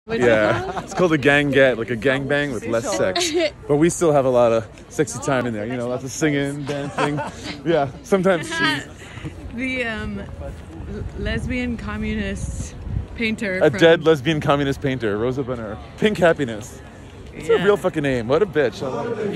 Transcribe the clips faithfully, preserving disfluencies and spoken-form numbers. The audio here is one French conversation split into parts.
Yeah, it's called a gang get, like a gang bang with less sex. But we still have a lot of sexy time in there, you know, lots of singing, dancing. Yeah, sometimes she's... The um, lesbian communist painter. A from... dead lesbian communist painter, Rosa Bonheur. Pink Happiness. It's yeah. a real fucking name. What a bitch. I love it.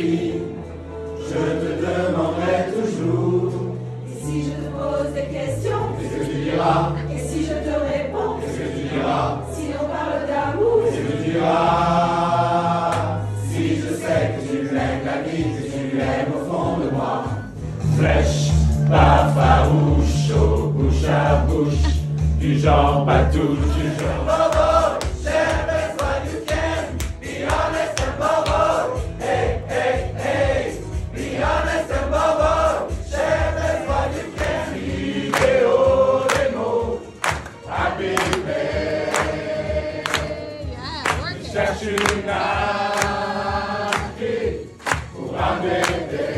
Flèche, pas farouche, au bouche à bouche, du genre patou, du genre bobo, share best what you can, be honest and bobo, hey, hey, hey, be honest and bobo, share best what you can, vidéo, démo, happy day, cherche une âme pour un bébé.